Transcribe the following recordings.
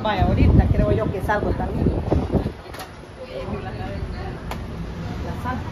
Vaya, ahorita creo yo que salgo también. La sal.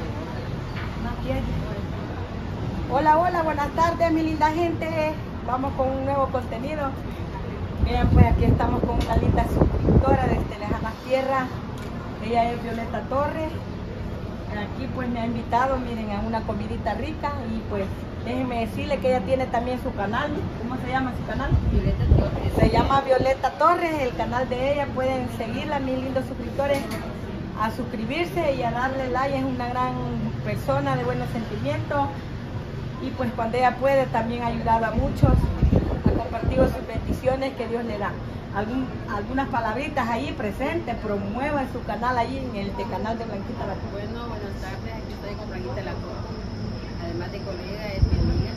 Hola, hola, buenas tardes, mi linda gente. Vamos con un nuevo contenido. Miren, pues aquí estamos con una linda suscriptora desde lejanas tierras. Ella es Violeta Torres. Aquí pues me ha invitado, miren, a una comidita rica. Y pues déjenme decirle que ella tiene también su canal. ¿Cómo se llama su canal? Violeta Torres. Se llama Violeta Torres, el canal de ella. Pueden seguirla, mis lindos suscriptores, a suscribirse y a darle like. Es una gran persona de buenos sentimientos. Y pues cuando ella puede también ha ayudado a muchos, ha compartido sus bendiciones que Dios le da. Algunas palabritas ahí presentes, promueva su canal ahí en el canal de Blanquita La Torre. Bueno, buenas tardes, aquí estoy con Blanquita La Torre. Además de colega, es mi amiga.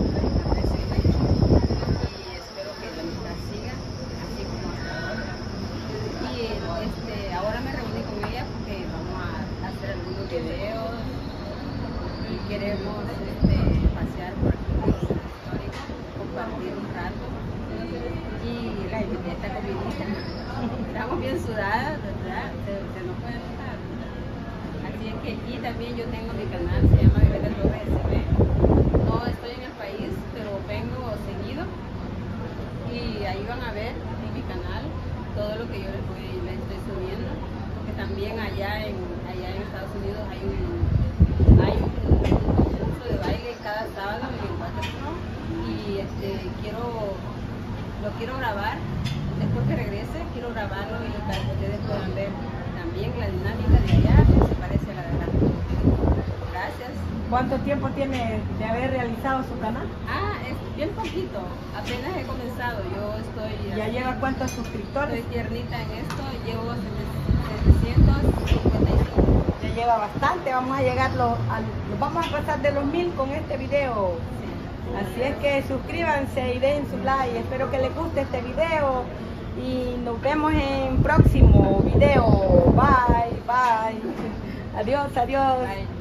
Y espero que la amistad siga, así como hasta ahora. Y ahora me reuní con ella porque vamos a hacer algunos videos y queremos pasear por aquí por el centro histórico, compartir un rato y esta comidita. Estamos bien sudadas, ¿verdad? Se nos puede notar. Así es que aquí también yo tengo mi canal, se llama Violeta Torres SB. No estoy en el país, pero vengo seguido y ahí van a ver en mi canal todo lo que yo les estoy subiendo, porque también allá en Estados Unidos hay un curso de baile cada sábado en el Waterfront y lo quiero grabar. Después que regrese, quiero grabarlo y para que ustedes puedan ver también la dinámica de allá, que se parece a la de acá. Gracias. ¿Cuánto tiempo tiene de haber realizado su canal? Es bien poquito, apenas he comenzado. Yo estoy... ¿Ya lleva cuántos suscriptores? Estoy tiernita en esto, llevo 755. Ya lleva bastante, vamos a llegar vamos a pasar de los 1000 con este video. Sí. Así es que suscríbanse y den su like. Espero que les guste este video y nos vemos en próximo video. Bye, bye. Adiós, adiós. Bye.